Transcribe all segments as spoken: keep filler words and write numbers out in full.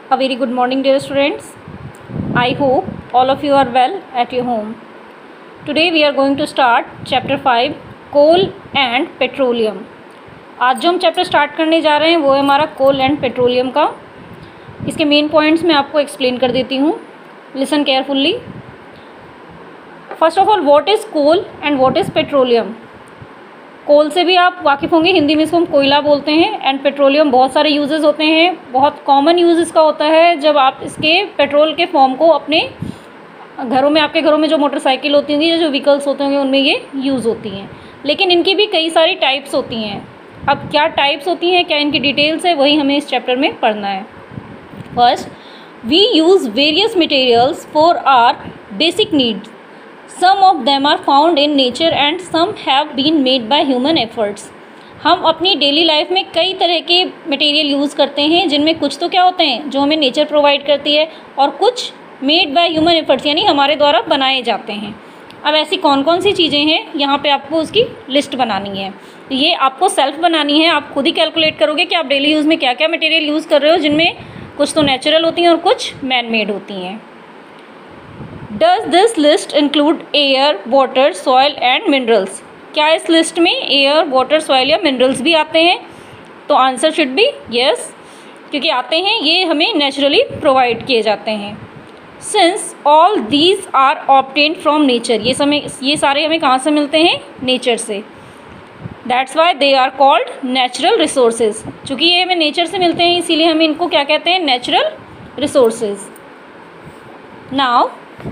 A very good morning, dear students. I hope all of you are well at your home. Today we are going to start chapter five, coal and petroleum. आज जो हम chapter start करने जा रहे हैं वो है हमारा कोल एंड पेट्रोलियम का. इसके मेन पॉइंट्स मैं आपको एक्सप्लेन कर देती हूँ. Listen carefully. First of all, what is coal and what is petroleum. Coal से भी आप वाकिफ़ होंगे, हिंदी में इसको हम कोयला बोलते हैं. एंड पेट्रोलियम बहुत सारे यूजेस होते हैं. बहुत कॉमन यूज़ इसका होता है जब आप इसके पेट्रोल के फॉर्म को अपने घरों में, आपके घरों में जो मोटरसाइकिल होती होंगी या जो व्हीकल्स होते होंगे उनमें ये यूज़ होती हैं. लेकिन इनकी भी कई सारी टाइप्स होती हैं. अब क्या टाइप्स होती हैं, क्या इनकी डिटेल्स है, वही हमें इस चैप्टर में पढ़ना है. First, we use various materials for our basic needs. Some of them are found in nature and some have been made by human efforts. हम अपनी डेली लाइफ में कई तरह के मटेरियल यूज़ करते हैं जिनमें कुछ तो क्या होते हैं जो हमें नेचर प्रोवाइड करती है और कुछ मेड बाय ह्यूमन एफर्ट्स यानी हमारे द्वारा बनाए जाते हैं. अब ऐसी कौन कौन सी चीज़ें हैं यहाँ पे आपको उसकी लिस्ट बनानी है. ये आपको सेल्फ बनानी है. आप खुद ही कैलकुलेट करोगे कि आप डेली यूज़ में क्या क्या मटेरियल यूज़ कर रहे हो, जिनमें कुछ तो नेचुरल होती हैं और कुछ मैन मेड होती हैं. Does this list include air, water, soil and minerals? क्या इस लिस्ट में एयर, वाटर, सॉइल या मिनरल्स भी आते हैं? तो आंसर शुड बी यस, क्योंकि आते हैं. ये हमें नेचुरली प्रोवाइड किए जाते हैं. Since all these are obtained from nature, ये समय ये सारे हमें कहाँ से मिलते हैं? नेचर से. That's why they are called natural resources. चूँकि ये हमें नेचर से मिलते हैं इसीलिए हम इनको क्या कहते हैं? Natural resources. Now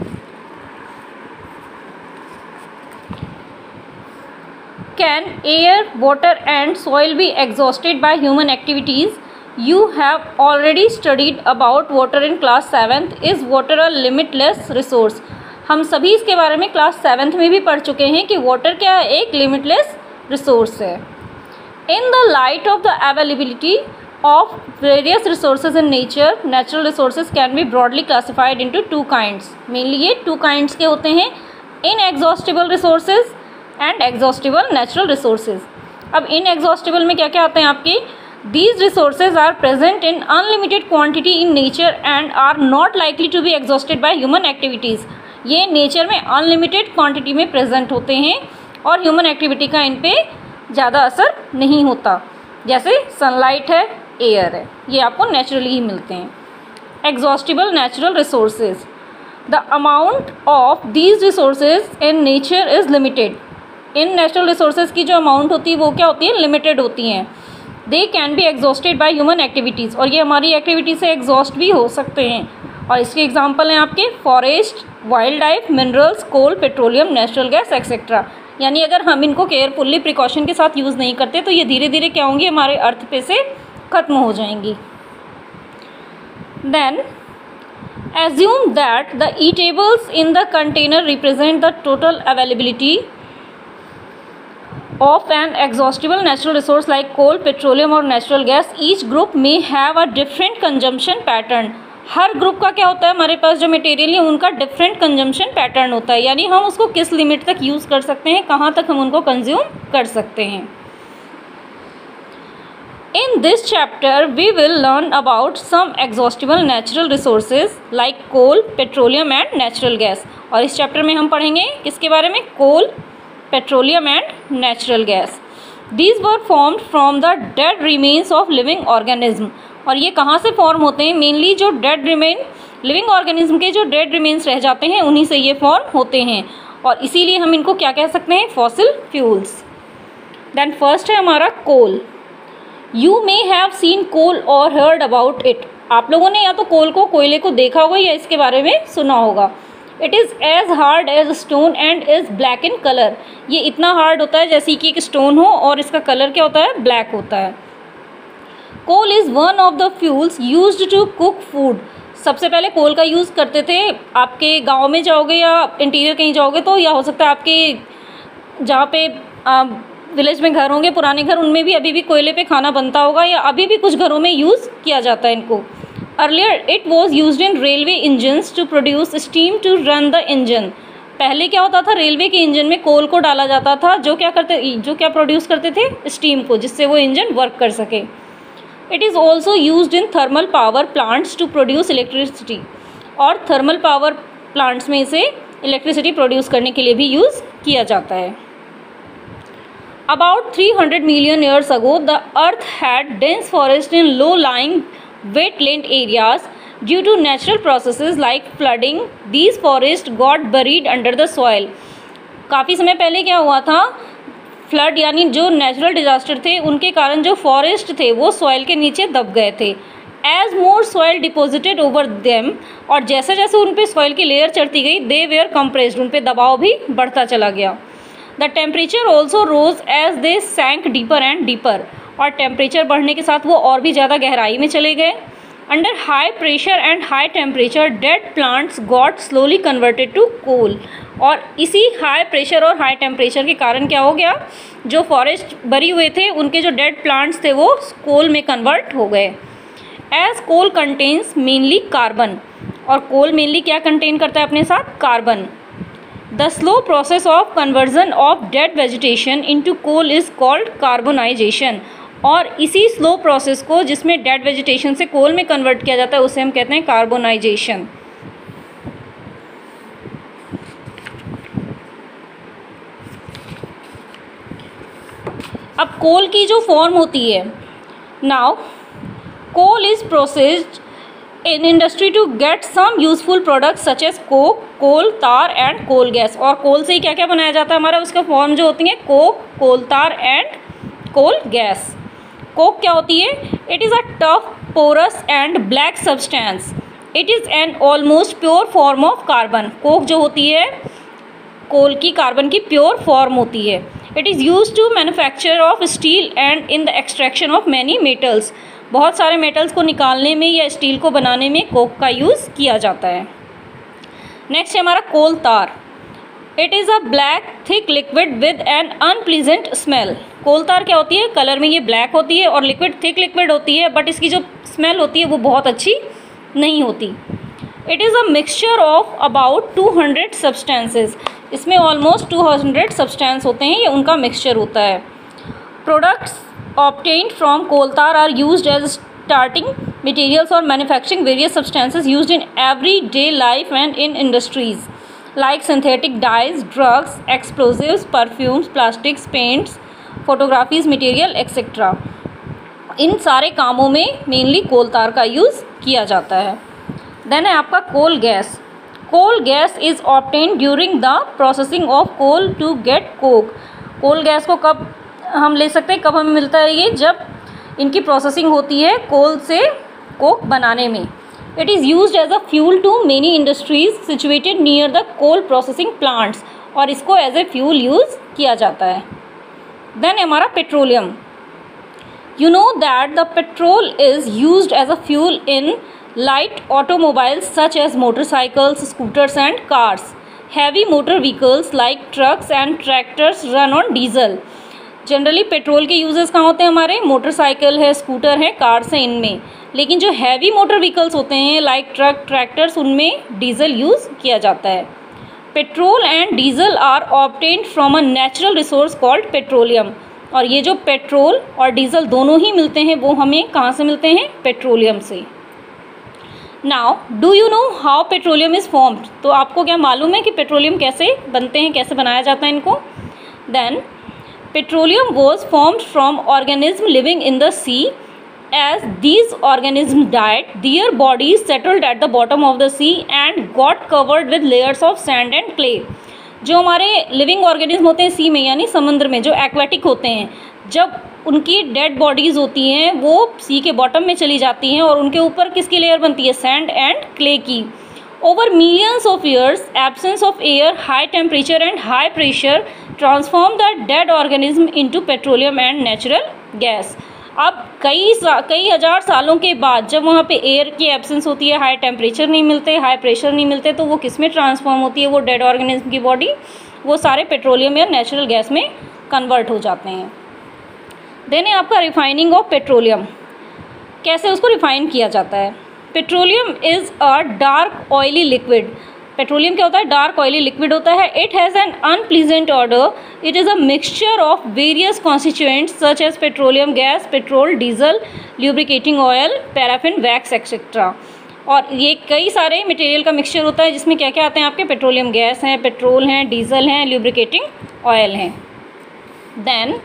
can air, water and soil be exhausted by human activities? You have already studied about water in class seventh. Is water a limitless resource? हम सभी इसके बारे में क्लास सेवन्थ में भी पढ़ चुके हैं कि वाटर क्या है? एक लिमिटलेस रिसोर्स है. In the light of the availability of various resources in nature, natural resources can be broadly classified into two kinds. Mainly ये two kinds के होते हैं, inexhaustible resources and exhaustible natural resources. अब इन exhaustible में क्या क्या आते हैं आपके? These resources are present in unlimited quantity in nature and are not likely to be exhausted by human activities. ये नेचर में अनलिमिटेड क्वांटिटी में प्रेजेंट होते हैं और ह्यूमन एक्टिविटी का इन पर ज़्यादा असर नहीं होता. जैसे सनलाइट है, एयर है, ये आपको नेचुरली ही मिलते हैं. Exhaustible natural resources. The amount of these resources in nature is limited. इन नेचुरल रिसोर्सेज की जो अमाउंट होती है वो क्या होती है? लिमिटेड होती हैं. They can be exhausted by human activities, और ये हमारी एक्टिविटी से एग्जॉस्ट भी हो सकते हैं. और इसके एग्जांपल हैं आपके forest, wildlife, minerals, coal, petroleum, natural gas etcetera. यानी अगर हम इनको केयरफुल्ली प्रिकॉशन के साथ यूज़ नहीं करते तो ये धीरे धीरे क्या होंगी? हमारे अर्थ पे से ख़त्म हो जाएंगी. Then assume that the eatables in the container represent the total availability of an exhaustible natural resource like coal, petroleum और natural gas. Each group may have a different consumption pattern. हर ग्रुप का क्या होता है? हमारे पास जो material है उनका डिफरेंट कंजम्पशन पैटर्न होता है, यानी हम उसको किस लिमिट तक यूज़ कर सकते हैं, कहाँ तक हम उनको कंज्यूम कर सकते हैं. In this chapter we will learn about some exhaustible natural resources like coal, petroleum and natural gas. और इस चैप्टर में हम पढ़ेंगे किसके बारे में? Coal, petroleum and natural gas. These were formed from the dead remains of living organism. और ये कहाँ से फॉर्म होते हैं? मेनली जो डेड रिमेन, लिविंग ऑर्गेनिज्म के जो डेड रिमेन्स रह जाते हैं उन्हीं से ये फॉर्म होते हैं, और इसीलिए हम इनको क्या कह सकते हैं? Fossil fuels. देन फर्स्ट है हमारा coal. You may have seen coal और हर्ड अबाउट इट. आप लोगों ने या तो कोल को, कोयले को देखा होगा या इसके बारे में सुना होगा. It is as hard as stone and is black in colour. ये इतना हार्ड होता है जैसे कि एक स्टोन हो और इसका कलर क्या होता है? ब्लैक होता है. Coal is one of the fuels used to cook food. सबसे पहले कोल का यूज़ करते थे. आपके गांव में जाओगे या इंटीरियर कहीं जाओगे तो, या हो सकता है आपके जहाँ पे विलेज में घर होंगे, पुराने घर, उनमें भी अभी भी कोयले पे खाना बनता होगा, या अभी भी कुछ घरों में यूज़ किया जाता है इनको. Earlier it was used in railway engines to produce steam to run the engine. पहले क्या होता था? रेलवे के इंजन में कोल को डाला जाता था जो क्या करते जो क्या प्रोड्यूस करते थे? स्टीम को, जिससे वो इंजन वर्क कर सके. It is also used in thermal power plants to produce electricity, और थर्मल पावर प्लांट्स में इसे इलेक्ट्रिसिटी प्रोड्यूस करने के लिए भी यूज़ किया जाता है। About three hundred million years ago, the earth had dense forests in low-lying wetland areas. Due to natural processes like flooding, these forests got buried under the soil. काफ़ी समय पहले क्या हुआ था, फ्लड यानी जो नेचुरल डिजास्टर थे उनके कारण जो फॉरेस्ट थे वो सॉइल के नीचे दब गए थे। As more soil deposited over them, और जैसे जैसे उन पे सॉइल की लेयर चढ़ती गई, दे वेयर कंप्रेस्ड, उन पे दबाव भी बढ़ता चला गया। The temperature also rose as they sank deeper and deeper, और टेम्परेचर बढ़ने के साथ वो और भी ज़्यादा गहराई में चले गए। Under high pressure and high temperature dead plants got slowly converted to coal, और इसी हाई प्रेशर और हाई टेम्परेचर के कारण क्या हो गया, जो फॉरेस्ट बरी हुए थे उनके जो डेड प्लांट्स थे वो कोल में कन्वर्ट हो गए। As coal contains mainly carbon, और कोल मेनली क्या कंटेन करता है अपने साथ, carbon. The slow process of conversion of dead vegetation into coal is called carbonisation, और इसी स्लो प्रोसेस को जिसमें डेड वेजिटेशन से कोल में कन्वर्ट किया जाता है उसे हम कहते हैं कार्बोनाइजेशन। अब कोल की जो फॉर्म होती है, now coal is processed in industry to get some useful products such as coke, coal tar and coal gas. और कोल से ही क्या क्या बनाया जाता है हमारा, उसका फॉर्म जो होती है Coke, coal tar and coal gas. Coke क्या होती है, it is a tough porous and black substance, it is an almost pure form of carbon. Coke जो होती है कोल की कार्बन की प्योर फॉर्म होती है। It is use to manufacture of steel and in the extraction of many metals, बहुत सारे metals को निकालने में या स्टील को बनाने में कोक का यूज़ किया जाता है। नेक्स्ट है हमारा coal tar. It is a black thick liquid with an unpleasant smell. Coal tar क्या होती है, कलर में ये ब्लैक होती है और लिक्विड थिक लिक्विड होती है, बट इसकी जो स्मेल होती है वो बहुत अच्छी नहीं होती। It is a mixture of about two hundred substances, इसमें ऑलमोस्ट टू हंड्रेड सब्सटेंस होते हैं, ये उनका मिक्सचर होता है। Products obtained from coal tar are used as starting materials or manufacturing various substances used in everyday life and in industries like synthetic dyes, drugs, explosives, perfumes, plastics, paints, photographies, material et cetera. इन सारे कामों में mainly कोल तार का use किया जाता है। Then है आपका coal gas. Coal gas is obtained during the processing of coal to get coke. Coal gas को कब हम ले सकते हैं, कब हमें मिलता है ये, जब इनकी प्रोसेसिंग होती है कोल से कोक बनाने में। It is used as a fuel to many industries situated near the coal processing plants, और इसको एज ए फ्यूल यूज़ किया जाता है। देन हमारा petroleum. You know that the petrol is used as a fuel in light automobiles such as motorcycles, scooters and cars. Heavy motor vehicles like trucks and tractors run on diesel. Generally petrol के uses कहाँ होते हैं हमारे, motorcycle है, scooter है, cars हैं इनमें, लेकिन जो हैवी मोटर व्हीकल्स होते हैं लाइक ट्रक, ट्रैक्टर्स, उनमें डीजल यूज़ किया जाता है। Petrol and diesel are obtained from a natural resource called petroleum, और ये जो पेट्रोल और डीजल दोनों ही मिलते हैं वो हमें कहाँ से मिलते हैं, पेट्रोलियम से। Now do you know how petroleum is formed. तो आपको क्या मालूम है कि पेट्रोलियम कैसे बनते हैं, कैसे बनाया जाता है इनको। Then petroleum was formed from organisms living in the sea. As these organisms died, their bodies settled at the bottom of the sea and got covered with layers of sand and clay. जो हमारे living organism होते हैं सी में यानी समुद्र में, जो aquatic होते हैं, जब उनकी डेड बॉडीज़ होती हैं वो सी के बॉटम में चली जाती हैं और उनके ऊपर किसकी लेयर बनती है, सैंड एंड क्ले की। Over millions of years, absence of air, high temperature and high pressure transform the dead organism into petroleum and natural gas. अब कई कई हज़ार सालों के बाद जब वहाँ पे एयर की एब्सेंस होती है, हाई टेम्परेचर नहीं मिलते, हाई प्रेशर नहीं मिलते, तो वो किस में ट्रांसफॉर्म होती है, वो डेड ऑर्गेनिज्म की बॉडी, वो सारे पेट्रोलियम या नेचुरल गैस में कन्वर्ट हो जाते हैं। देन है आपका रिफाइनिंग ऑफ पेट्रोलियम। कैसे उसको रिफाइन किया जाता है। Petroleum is a dark oily liquid petroleum क्या होता है? डार्क ऑयली लिक्विड होता है। It has an unpleasant odour. It is a mixture of various constituents such as petroleum gas, petrol, diesel, lubricating oil, paraffin, wax et cetera. और ये कई सारे material का मिक्सचर होता है जिसमें क्या क्या आते हैं आपके? पेट्रोलियम गैस हैं, पेट्रोल हैं, डीजल हैं, ल्यूब्रिकेटिंग ऑयल हैं। Then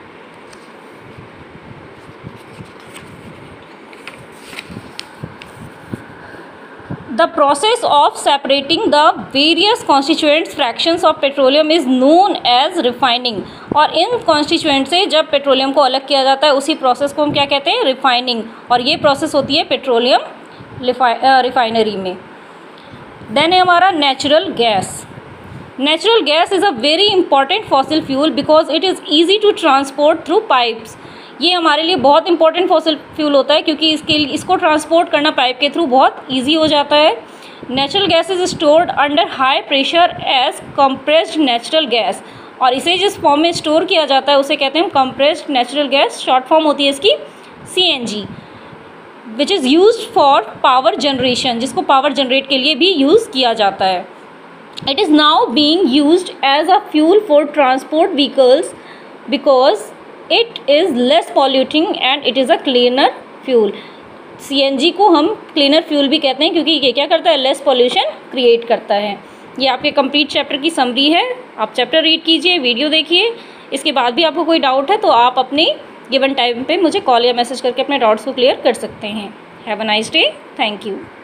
the process of separating the various constituents fractions of petroleum is known as refining। और इन constituent से जब पेट्रोलियम को अलग किया जाता है उसी प्रोसेस को हम क्या कहते हैं? रिफाइनिंग। और ये प्रोसेस होती है पेट्रोलियम रिफाइनरी में। देन है हमारा natural gas. Natural gas is a very important fossil fuel because it is easy to transport through pipes. ये हमारे लिए बहुत इंपॉर्टेंट फॉसिल फ्यूल होता है क्योंकि इसके इसको ट्रांसपोर्ट करना पाइप के थ्रू बहुत इजी हो जाता है। Natural gas is stored under high pressure as compressed natural gas. और इसे जिस फॉर्म में स्टोर किया जाता है उसे कहते हैं compressed natural gas. Short form होती है इसकी C N G, which is used for power generation, जिसको पावर जनरेट के लिए भी यूज़ किया जाता है। It is now being used as a fuel for transport vehicles because it is less polluting and it is a cleaner fuel. C N G को हम cleaner fuel भी कहते हैं क्योंकि ये क्या करता है? लेस पॉल्यूशन क्रिएट करता है। ये आपके कंप्लीट चैप्टर की समरी है। आप चैप्टर रीड कीजिए, वीडियो देखिए। इसके बाद भी आपको कोई डाउट है तो आप अपनी गिवन टाइम पे मुझे कॉल या मैसेज करके अपने डाउट्स को क्लियर कर सकते हैं। Have a nice day. Thank you.